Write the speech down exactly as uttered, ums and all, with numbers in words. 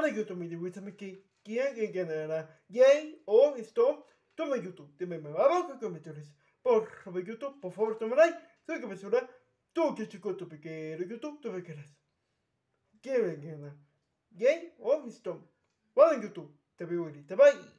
YouTube mi devi sapere chi è che genererà Jay o Storm. Toma YouTube, dime me abajo en comentarios. Por favor YouTube, por favor toma like. Soy que me suena. Tú que chico tu pequeño YouTube, tú me quieres. ¿Quién me gana? Jay o Storm. Vale en YouTube. Te veo ahorita. Bye.